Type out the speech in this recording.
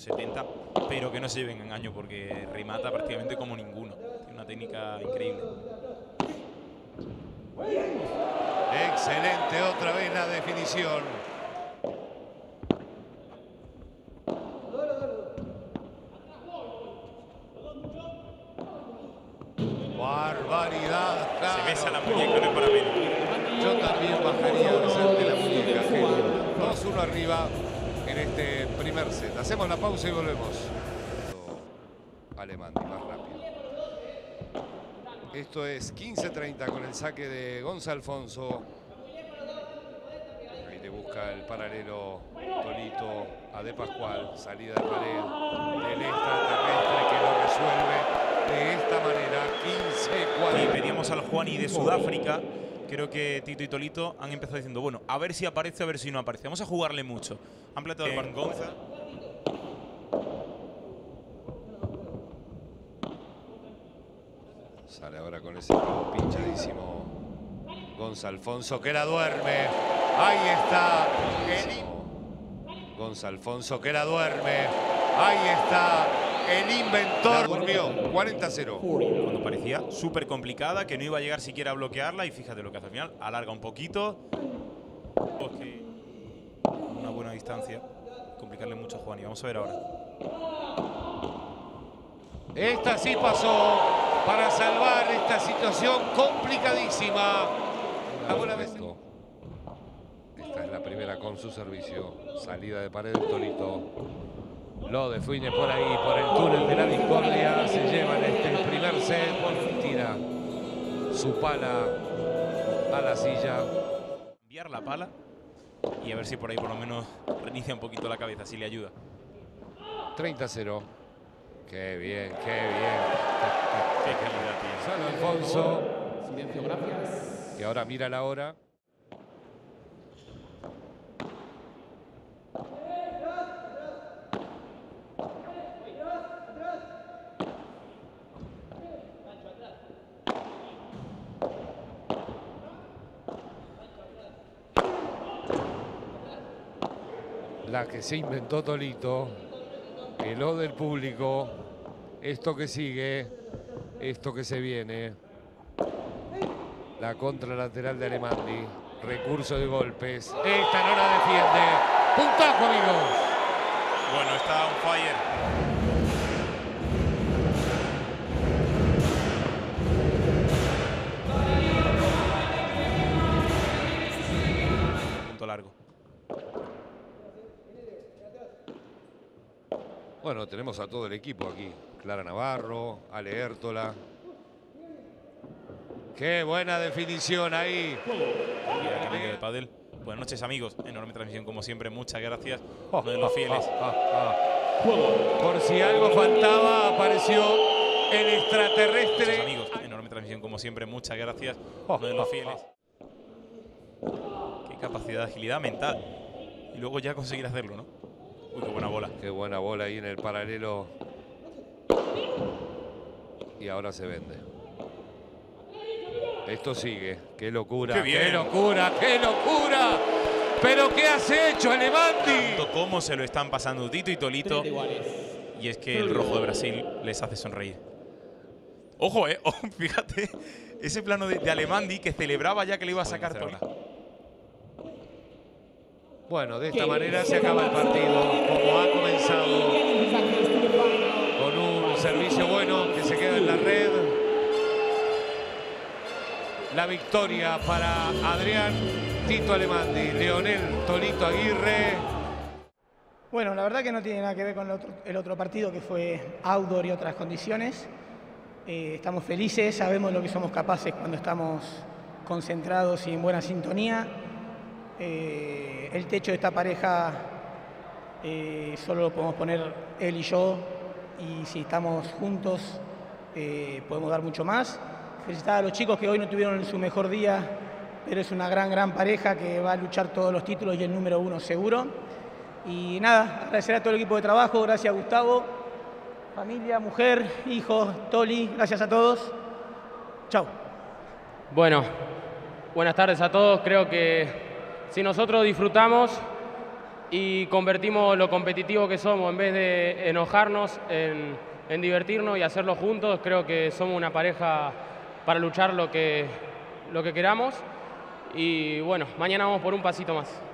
70, pero que no se lleven engaño porque remata prácticamente como ninguno. Tiene una técnica increíble. Excelente, otra vez la definición. Barbaridad. Claro. Se besa la muñeca en el paramento. Yo también bajaría de la muñeca. 2-1 arriba en este primer set. Hacemos la pausa y volvemos. Alemán, más rápido. Esto es 15-30 con el saque de Gonza Alfonso. Ahí le busca el paralelo Tolito a De Pascual. Salida de pared del extraterrestre que lo resuelve de esta manera. 15-40. Y pedíamos al Juani de Sudáfrica. Creo que Tito y Tolito han empezado diciendo, bueno, a ver si aparece, a ver si no aparece. Vamos a jugarle mucho. Han planteado el partido. Gonza. Sale ahora con ese juego pinchadísimo Gonza Alfonso, que la duerme. Ahí está. Gonza Alfonso, que la duerme. Ahí está. El inventor. Durmió. 40-0. Cuando parecía súper complicada, que no iba a llegar siquiera a bloquearla. Y fíjate lo que hace al final. Alarga un poquito. Porque una buena distancia. Complicarle mucho a Juani. Vamos a ver ahora. Esta sí pasó para salvar esta situación complicadísima. Esta es la primera con su servicio. Salida de pared del Tolito. Lo define por ahí, por el túnel de la discordia. Se llevan este primer set. Tira su pala a la silla. Enviar la pala y a ver si por ahí por lo menos reinicia un poquito la cabeza, si le ayuda. 30-0. Qué bien, qué bien. Qué calidad tiene. Solo Alfonso. Silencio, gracias. Y ahora mira la hora. La que se inventó Tolito, el O del público, esto que sigue, esto que se viene, la contralateral de Alemandi, recurso de golpes, esta no la defiende, puntazo amigos. Bueno, está on fire. Punto largo. Bueno, tenemos a todo el equipo aquí. Clara Navarro, Ale Hértola. ¡Qué buena definición ahí! Mira, cambio de pádel. Buenas noches, amigos. Enorme transmisión, como siempre. Muchas gracias. Uno de los fieles. Por si algo faltaba, apareció el extraterrestre. Muchos amigos. Enorme transmisión, como siempre. Muchas gracias. Uno de los fieles. Qué capacidad de agilidad mental. Y luego ya conseguir hacerlo, ¿no? Uy, qué buena bola. Qué buena bola ahí en el paralelo. Y ahora se vende. Esto sigue. ¡Qué locura! ¡Qué bien! ¡Qué locura! ¡Qué locura! ¿Pero qué has hecho, Alemandi? Cómo se lo están pasando Tito y Tolito. Y es que el rojo de Brasil les hace sonreír. Ojo, fíjate. Ese plano de Alemandi que celebraba ya que le iba a sacar Tolito. Bueno, de esta manera se acaba el partido, como ha comenzado, con un servicio bueno que se queda en la red. La victoria para Adrián Tito Alemandi, Leonel Tolito Aguirre. Bueno, la verdad que no tiene nada que ver con el otro partido, que fue outdoor y otras condiciones. Estamos felices, sabemos lo que somos capaces cuando estamos concentrados y en buena sintonía. El techo de esta pareja solo lo podemos poner él y yo, y si estamos juntos podemos dar mucho más. Felicitar a los chicos que hoy no tuvieron su mejor día, pero es una gran pareja que va a luchar todos los títulos y el número 1 seguro. Y nada, agradecer a todo el equipo de trabajo, gracias Gustavo, familia, mujer, hijos, Toli, gracias a todos. Chao. Bueno, buenas tardes a todos. Creo que si nosotros disfrutamos, y convertimos lo competitivo que somos, en vez de enojarnos, en divertirnos y hacerlo juntos. Creo que somos una pareja para luchar lo que queramos. Y bueno, mañana vamos por un pasito más.